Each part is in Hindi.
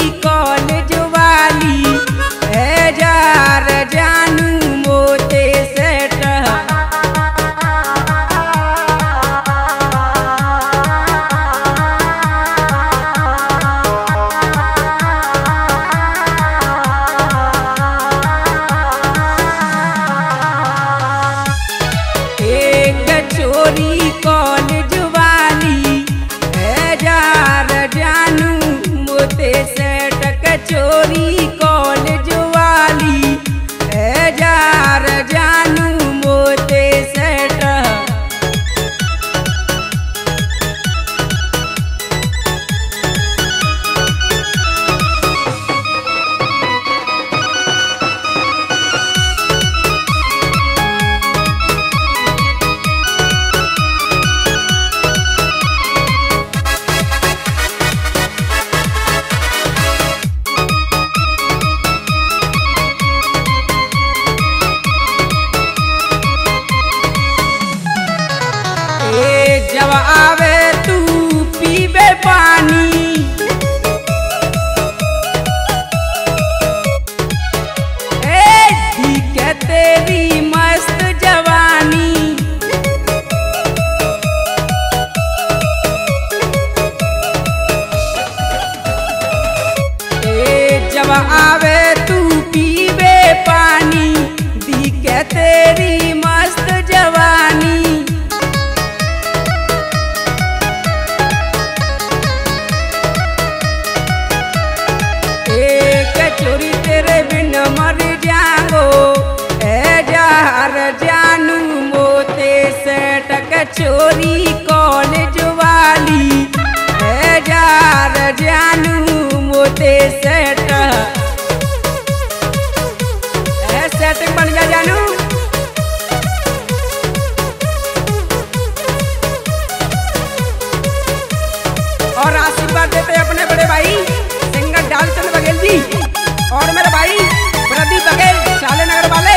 कॉलेज वाली ए जार जानू मोते सेट चोरी कॉलेज वाली है जार जानू मोते सेट चोरी कॉलेज वाली है जार जानू मोते सेट जब आवे तू पीबे पानी ठीक है तेरी मस्त जवानी जब आवे तू पीबे पानी ठीक है तेरी मस्त जवानी चोरी तेरे बिन मर जाओ ए जार जानू मोते सेट चोरी कॉलेज वाली ए जार जानू मोते सेट सेटिंग बन जा जानू और आशीर्वाद देते अपने बड़े भाई सिंगर डालचंद बघेल जी और मेरे भाई प्रदीप बघेल शाले नगर वाले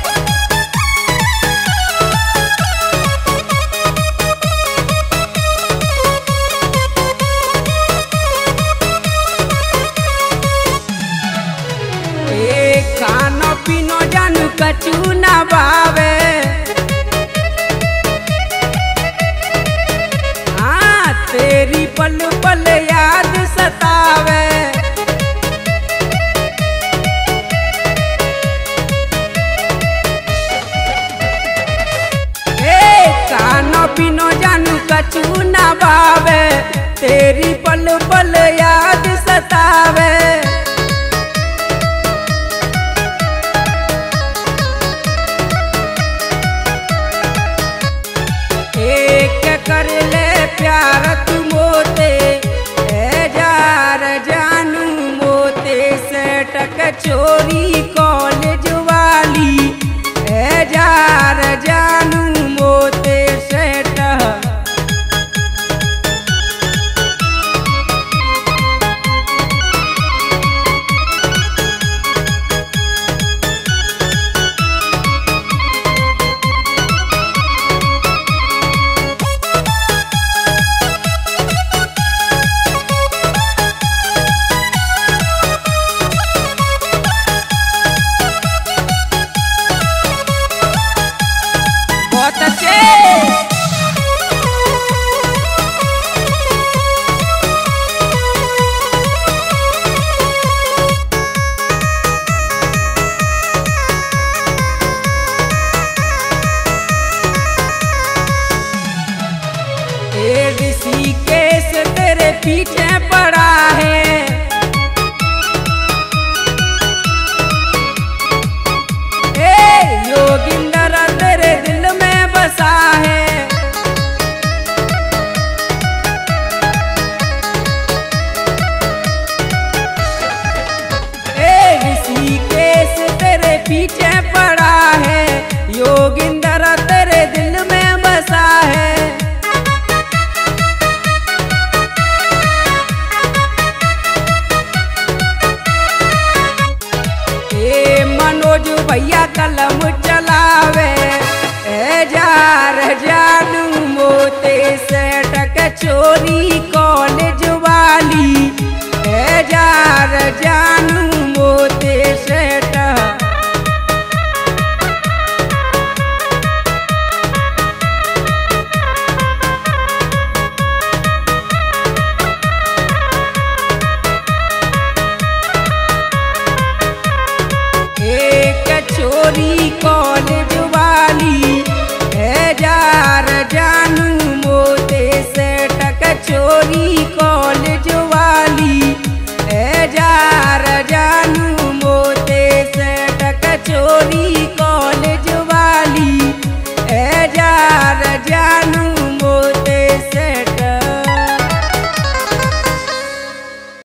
खानो पीनो जानू कचू ना बावे हाँ तेरी पल पल याद सतावे पीनो जानू कचू ना बावे तेरी पल पल याद सतावे एक कर ले प्यार तू मोते ए जार जानू मोते सेट चोरी कॉलेज वाली ए जार जानू मोते सेट ऋषिकेश तेरे पीछे पड़ा है योगिंदर तेरे दिल में बसा है ऋषिकेश तेरे पीछे पड़ा है योगिंदर तेरे दिल में बसा है भैया कलम चलावे ए जार जानू मोते सेट चोरी कॉलेज वाली ए जार जा